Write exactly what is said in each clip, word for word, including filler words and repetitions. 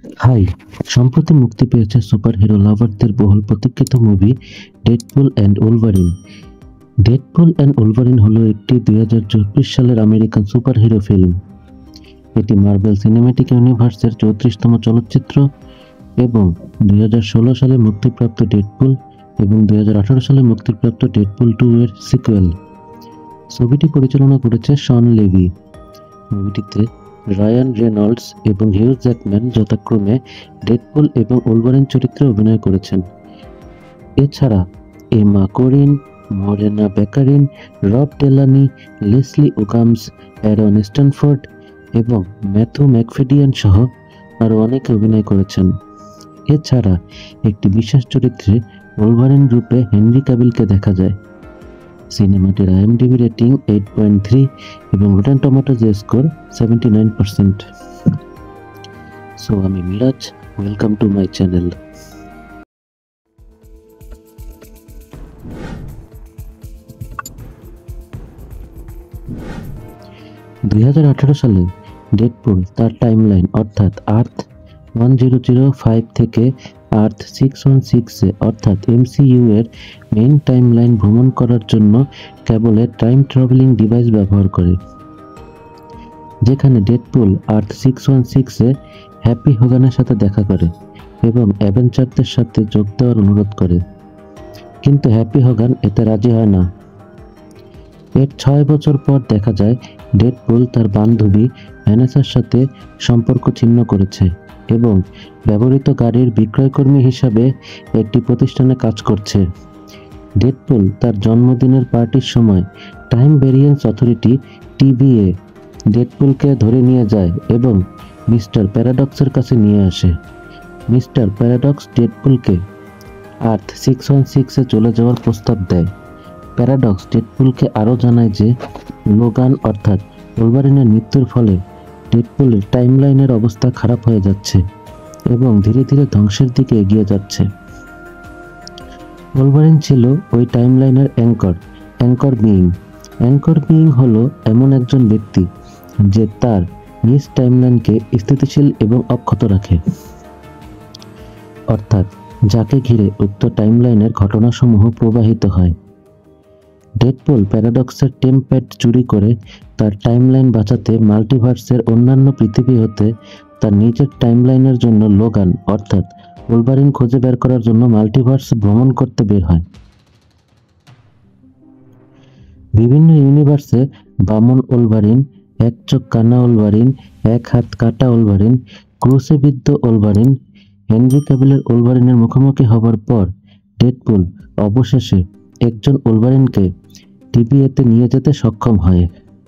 High, সম্প্রতি মুক্তি পেয়েছে সুপারহিরো লাভারদের বহুল প্রতীক্ষিত movie Deadpool and Wolverine. Deadpool and Wolverine হলো একটি দুই হাজার চব্বিশ সালের আমেরিকান সুপারহিরো ফিল্ম। এটি মার্বেল সিনেম্যাটিক ইউনিভার্সের চৌত্রিশতম চলচ্চিত্র এবং দুই হাজার ষোলো সালে মুক্তিপ্রাপ্ত ডেডপুল এবং দুই হাজার আঠারো সালে মুক্তিপ্রাপ্ত ডেডপুল টু এর সিকুয়েল। ছবিটি পরিচালনা করেছে শন লেভি। মুভিটিতে রায়ান রেনল্ডস এবং হিউ জ্যাকম্যান যথাক্রমে ডেডপুল এবং ওলভারিন চরিত্রে অভিনয় করেছেন। এছাড়া এমা Karim, Morena Baccarin, Rob Delaney, Leslie Uggams, Aaron Stanford এবং ম্যাথু ম্যাকফেডিয়ান সহ আরও অনেকে অভিনয় করেছেন। এছাড়া একটি বিশেষ চরিত্রে ওলভারিন রূপে হেনরি ক্যাভিলকে দেখা যায়। সিনেমাটির IMDb rating eight point three এবং Rotten Tomatoes score seventy nine percent. So আমি Miraj, welcome to my channel. দুই হাজার আঠারো সালে ডেডপুল তার টাইমলাইন অর্থাৎ Earth one zero zero five থেকে আর্থ সিক্স ওয়ান সিক্সে অর্থাৎ এমসিইউ এর মেইন টাইমলাইন ভ্রমণ করার জন্য কেবলের টাইম ট্রাভেলিং ডিভাইস ব্যবহার করে, যেখানে ডেডপুল আর্থ সিক্স ওয়ান সিক্সে হ্যাপি হোগানের সাথে দেখা করে এবং অ্যাভেঞ্জারদের সাথে যোগ দেওয়ার অনুরোধ করে, কিন্তু হ্যাপি হোগান এতে রাজি হয় না। এর ছয় বছর পর দেখা যায় ডেডপুল তার বান্ধবী ভ্যানেসার সাথে সম্পর্ক ছিন্ন করেছে এবং ব্যবহৃত গাড়ির বিক্রয়কর্মী হিসাবে একটি প্রতিষ্ঠানে কাজ করছে। ডেডপুল তার জন্মদিনের পার্টির সময় টাইম ভেরিয়েন্স অথরিটি টিভিএ ডেডপুলকে ধরে নিয়ে যায় এবং মিস্টার প্যারাডক্সের কাছে নিয়ে আসে। মিস্টার প্যারাডক্স ডেডপুলকে আর্থ সিক্স ওয়ান সিক্সে চলে যাওয়ার প্রস্তাব দেয়। প্যারাডক্স ডেডপুলকে আরও জানায় যে লোগান অর্থাৎ ওলভারিনের মৃত্যুর ফলে ডেডপুলের টাইমলাইনের অবস্থা খারাপ হয়ে যাচ্ছে এবং ধীরে ধীরে ধ্বংসের দিকে এগিয়ে যাচ্ছে। ওলভারিন ছিল ওই টাইমলাইনের anchor anchor being anchor being হলো এমন একজন ব্যক্তি যে তার নিজ টাইমলাইনকে স্থিতিশীল এবং অক্ষত রাখে, অর্থাৎ যাকে ঘিরে উক্ত টাইমলাইনের ঘটনাসমূহ প্রবাহিত হয়। ডেডপুল প্যারাডক্সের টেমপ্যাড চুরি করে তার টাইমলাইন বাঁচাতে মাল্টিভার্সের অন্যান্য পৃথিবী হতে তার নিজের টাইমলাইনের জন্য লোগান অর্থাৎ ওলভারিন খুঁজে বের করার জন্য মাল্টিভার্স ভ্রমণ করতে বের হয়। বিভিন্ন ইউনিভার্সে বামন ওলভারিন, এক চোখ কানা ওলভারিন, এক হাত কাটা ওলভারিন, ক্রুশে-বিদ্ধ ওলভারিন, হেনরি ক্যাভিলের ওলভারিনের মুখোমুখি হবার পর ডেডপুল অবশেষে একজন ওলভারিনকে টিভিএতে নিয়ে যেতে সক্ষম হয়।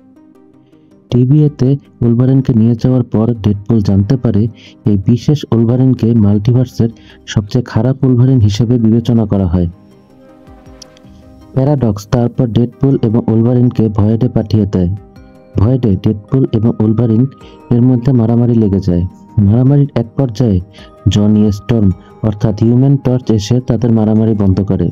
টিভিএতে ওলভারিনকে নিয়ে যাওয়ার পর ডেডপুল জানতে পারে এই বিশেষ ওলভারিনকে মাল্টিভার্সের সবচেয়ে খারাপ ওলভারিন হিসেবে বিবেচনা করা হয়। প্যারাডক্স তারপর ডেডপুল এবং ওলভারিনকে ভয়েডে পাঠিয়ে দেয়। ভয়েডে ডেডপুল এবং ওলভারিন এর মধ্যে মারামারি লেগে যায়। মারামারির এক পর্যায়ে জনি স্টর্ম অর্থাৎ হিউম্যান টর্চ এসে তাদের মারামারি বন্ধ করে।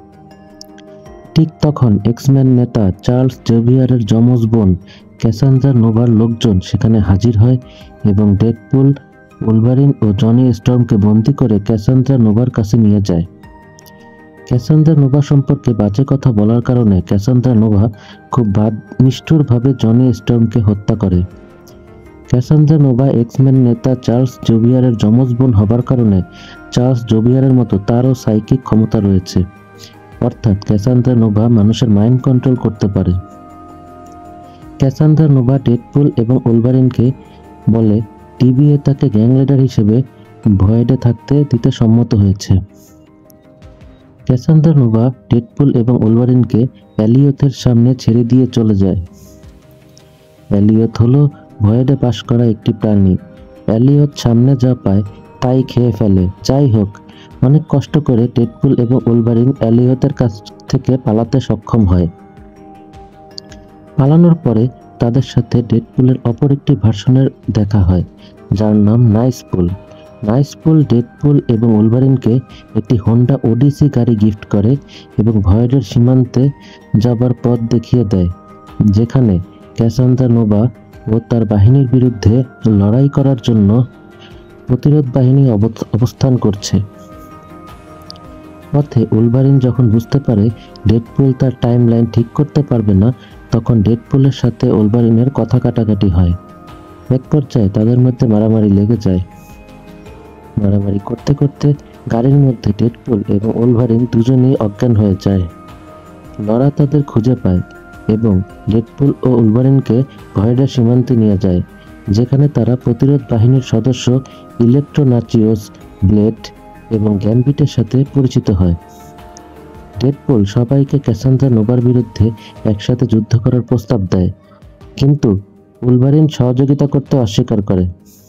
ঠিক তখন এক্সম্যান নেতা চার্লস জেভিয়ারের যমজ বোন ক্যাসান্দ্রা নোভার লোকজন সেখানে হাজির হয় এবং ডেডপুল, ওলভারিন ও জনি স্টর্মকে বন্দী করে ক্যাসান্দ্রা নোভার কাছে নিয়ে যায়। ক্যাসান্দ্রা নোভা সম্পর্কে বাজে কথা বলার কারণে ক্যাসান্দ্রা নোভা খুব নিষ্ঠুরভাবে জনি স্টর্মকে হত্যা করে। ক্যাসান্দ্রা নোভা এক্সম্যান নেতা চার্লস জেভিয়ারের যমজ বোন হবার কারণে চার্লস জেভিয়ারের মতো তারও সাইকিক ক্ষমতা রয়েছে, অর্থাৎ ক্যাসান্দ্রা নোভা মানুষের মাইন্ড কন্ট্রোল করতে পারে। ক্যাসান্দ্রা নোভা ডেডপুল এবং ওলভারিনকে বলে টিভিএ তাকে গ্যাং লিডার হিসেবে ভয়েডে থাকতে দিতে সম্মত হয়েছে। ক্যাসান্দ্রা নোভা ডেডপুল এবং ওলভারিনকে এলিয়থের সামনে ছেড়ে দিয়ে চলে যায়। এলিয়থ হলো ভয়েডে বাস করা একটি প্রাণী। এলিয়থ সামনে যা পায় তাই খেয়ে ফেলে। যাই হোক, অনেক কষ্ট করে ডেডপুল এবং ওলভারিন এলিয়থের কাছ থেকে পালাতে সক্ষম হয়। পালানোর পরে তাদের সাথে ডেডপুলের অপর একটি ভার্সনের দেখা হয়, যার নাম নাইসপুল। নাইসপুল ডেডপুল এবং ওলভারিনকে একটি হোন্ডা ওডিসি গাড়ি গিফট করে এবং ভয়েডের সীমান্তে যাবার পথ দেখিয়ে দেয়, যেখানে ক্যাসান্দ্রা নোভা ও তার বাহিনীর বিরুদ্ধে লড়াই করার জন্য প্রতিরোধ বাহিনী অবস্থান করছে। পথে উলভারিন যখন বুঝতে পারে ডেডপুল তার টাইম লাইন ঠিক করতে পারবে না, তখন ডেডপুলের সাথে উলভারিনের কথা কাটাকাটি হয়। এক পর্যায়ে তাদের মধ্যে মারামারি লেগে যায়। মারামারি করতে করতে গাড়ির মধ্যে ডেডপুল এবং উলভারিন দুজনেই অজ্ঞান হয়ে যায়। লরা তাদের খুঁজে পায় এবং ডেডপুল ও উলভারিনকে ভয়েডের সীমান্তে নিয়ে যায়, যেখানে তারা প্রতিরোধ বাহিনীর সদস্য ইলেকট্রো নাচিওস, ব্লেড এবং গ্যাম্বিটের সাথে পরিচিত হয়। ডেডপুল সবাইকে ক্যাসান্দ্রা নোভার বিরুদ্ধে একসাথে যুদ্ধ করার প্রস্তাব দেয়, কিন্তু উলভারিন সহযোগিতা করতে অস্বীকার করে।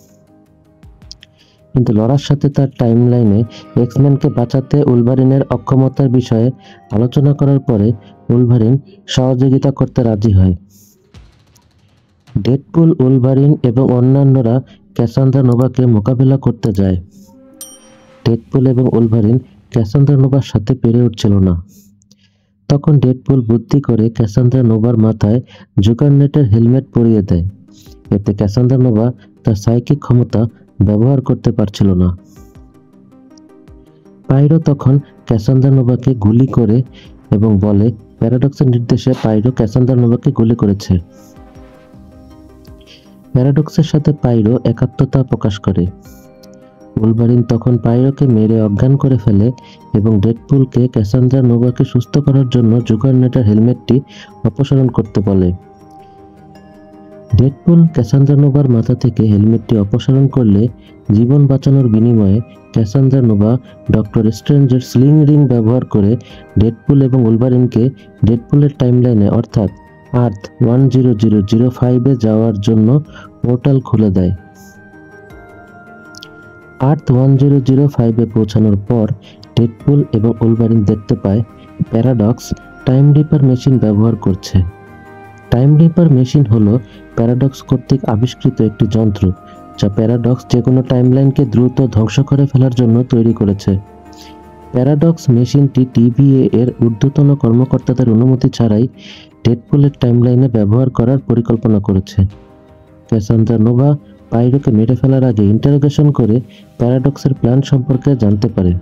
কিন্তু লরার সাথে তার টাইমলাইনে এক্সম্যানকে বাঁচাতে উলভারিনের অক্ষমতার বিষয়ে আলোচনা করার পরে উলভারিন সহযোগিতা করতে রাজি হয়। ডেডপুল, উলভারিন এবং অন্যান্যরা ক্যাসান্দ্রা নোভাকে মোকাবিলা করতে যায়। ডেডপুল এবং উলভারিন ক্যাসান্দ্রা নোভার সাথে পেরে উঠছিল না। তখন ডেডপুল বুদ্ধি করে ক্যাসান্দ্রা নোভার মাথায় জুগারনেটের হেলমেট পরিয়ে দেয়। এতে ক্যাসান্দ্রা নোভা তার সাইকিক ক্ষমতা ব্যবহার করতে পারছিল না। পাইরো তখন ক্যাসান্দ্রা নোভাকে গুলি করে এবং বলে প্যারাডক্সের নির্দেশে পাইরো ক্যাসান্দ্রা নোভাকে গুলি করেছে। প্যারাডক্সের সাথে পাইরো একাত্মতা প্রকাশ করে। উলভারিন তখন পাইরোকে মেরে অজ্ঞান করে ফেলে এবং ডেডপুলকে ক্যাসান্দ্রা নোভাকে সুস্থ করার জন্য জুগারনেটের হেলমেটটি অপসারণ করতে বলে। ডেডপুল ক্যাসান্দ্রা নোভার মাথা থেকে হেলমেটটি অপসারণ করলে জীবন বাঁচানোর বিনিময়ে ক্যাসান্দ্রা নোভা ডক্টর স্ট্রেঞ্জের স্লিং রিং ব্যবহার করে ডেডপুল এবং উলভারিনকে ডেডপুলের টাইমলাইনে অর্থাৎ Earth one zero zero zero ফাইভে যাওয়ার জন্য পোর্টাল খুলে দেয়। আর্থ ওয়ান জিরো জিরো ফাইভে পৌঁছানোর পর ডেডপুল এবং উলভারিন দেখতে পায় প্যারাডক্স টাইম রিপার মেশিন ব্যবহার করছে। টাইম রিপার মেশিন হলো প্যারাডক্স কর্তৃক আবিষ্কৃত একটি যন্ত্র, যা প্যারাডক্স যে কোনো টাইমলাইনকে দ্রুত ধ্বংস করে ফেলার জন্য তৈরি করেছে। প্যারাডক্স মেশিনটি টিভিএ এর ঊর্ধ্বতন কর্মকর্তাদের অনুমতি ছাড়াই ডেডপুলের টাইমলাইনে ব্যবহার করার পরিকল্পনা করেছে। ক্যাসান্দ্রা নোভা পাইরোকে মেরে ফেলার আগে ইন্টারোগেশন করে প্যারাডক্সের প্ল্যান সম্পর্কে জানতে পারে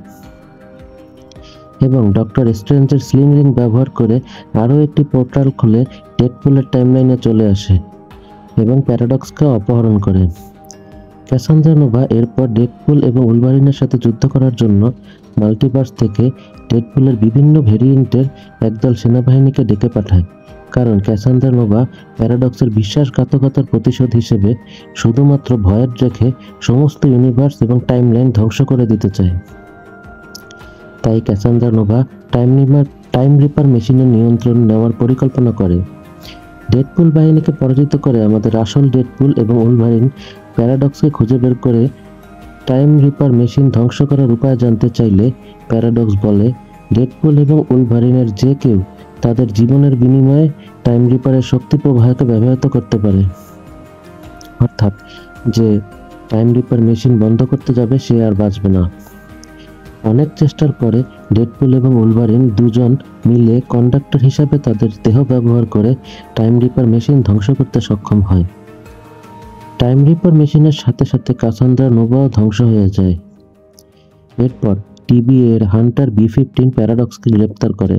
এবং ডক্টর স্ট্রেঞ্জের স্লিং রিং ব্যবহার করে আরও একটি পোর্টাল খুলে ডেডপুলের টাইমলাইনে চলে আসে এবং প্যারাডক্সকে অপহরণ করে। ক্যাসান্দ্রা নোভা এরপর ডেডপুল এবং উলভারিনের সাথে যুদ্ধ করার জন্য মাল্টিভার্স থেকে ডেডপুলের বিভিন্ন ভেরিয়েন্টের একদল সেনাবাহিনীকে ডেকে পাঠায়, কারণ ক্যাসান্দ্রা নোভা প্যারাডক্সের বিশ্বাসঘাতকতার প্রতিশোধ হিসেবে শুধুমাত্র ভয়েড রেখে সমস্ত ইউনিভার্স এবং টাইমলাইন ধ্বংস করে দিতে চায়। তাই Cassandra Nova time ripper time ripper মেশিনের নিয়ন্ত্রণ নেওয়ার পরিকল্পনা করে। ডেডপুল বাহিনীকে পরাজিত করে আমাদের আসল ডেডপুল এবং উলভারিন প্যারাডক্সকে খুঁজে বের করে টাইম রিপার মেশিন ধ্বংস করার উপায় জানতে চাইলে প্যারাডক্স বলে ডেডপুল এবং উলভারিনের যে কেউ তাদের জীবনের বিনিময়ে টাইম রিপারের শক্তি প্রবাহকে ব্যবহৃত করতে পারে, অর্থাৎ যে টাইম রিপার মেশিন বন্ধ করতে যাবে সে আর বাঁচবে না। অনেক চেষ্টার পরে ডেডপুল এবং উলভারিন দুজন মিলে কন্ডাক্টর হিসাবে তাদের দেহ ব্যবহার করে টাইম রিপার মেশিন ধ্বংস করতে সক্ষম হয়। টাইম রিপার মেশিনের সাথে সাথে ক্যাসান্দ্রা নোভাও ধ্বংস হয়ে যায়। এরপর টিভিএ এর হান্টার বি ফিফটিন প্যারাডক্সকে গ্রেপ্তার করে।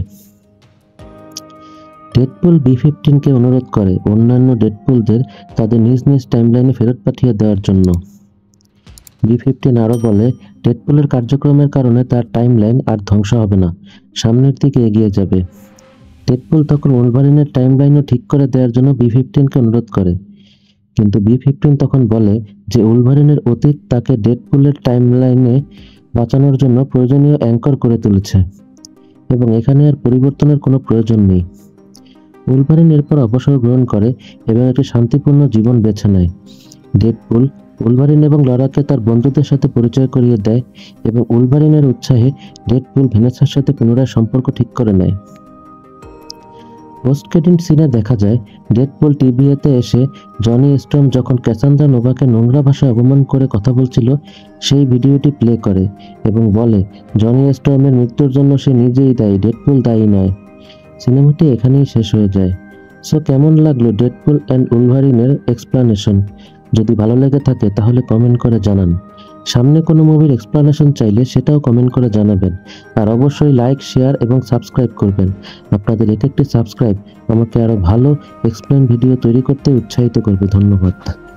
ডেডপুল বি ফিফটিনকে অনুরোধ করে অন্যান্য ডেডপুলদের তাদের নিজ নিজ টাইমলাইনে ফেরত পাঠিয়ে দেওয়ার জন্য। বি ফিফটিন আরও বলে ডেডপুলের কার্যক্রমের কারণে তার টাইমলাইন আর ধ্বংস হবে না, সামনের দিকে এগিয়ে যাবে। ডেডপুল তখন উলভারিনের টাইমলাইনও ঠিক করে দেওয়ার জন্য বি ফিফটিনকে অনুরোধ করে, কিন্তু বি ফিফটিন তখন বলে যে উলভারিনের অতীত তাকে ডেডপুলের টাইমলাইনে বাঁচানোর জন্য প্রয়োজনীয় অ্যাঙ্কর করে তুলেছে এবং এখানে আর পরিবর্তনের কোনো প্রয়োজন নেই। উলভারিন এরপর অবসর গ্রহণ করে এবং একটি শান্তিপূর্ণ জীবন বেছে নেয়। ডেডপুল উলভারিন এবং লরাকে তার বন্ধুদের সাথে পরিচয় করিয়ে দেয় এবং উলভারিনের উৎসাহে ডেডপুল ভেনেসার সাথে পুনরায় সম্পর্ক ঠিক করে নেয়। পোস্ট ক্রেডিট সিনে দেখা যায় ডেডপুল টিভিএতে এসে জনি স্টর্ম যখন ক্যাসান্দ্রা নোভাকে নোংরা ভাষায় অপমান করে কথা বলছিল সেই ভিডিওটি প্লে করে এবং বলে জনি স্টর্মের মৃত্যুর জন্য সে নিজেই দায়ী, ডেডপুল দায়ী নয়। সিনেমাটি এখানেই শেষ হয়ে যায়। সো কেমন লাগলো ডেডপুল অ্যান্ড উলভারিনের এক্সপ্লানেশন? যদি ভালো লেগে থাকে তাহলে কমেন্ট করে জানান। সামনে কোনো মুভির এক্সপ্লানেশন চাইলে সেটাও কমেন্ট করে জানাবেন। আর অবশ্যই লাইক, শেয়ার এবং সাবস্ক্রাইব করবেন। আপনাদের এক একটি সাবস্ক্রাইব আমাকে আরও ভালো এক্সপ্লেন ভিডিও তৈরি করতে উৎসাহিত করবে। ধন্যবাদ।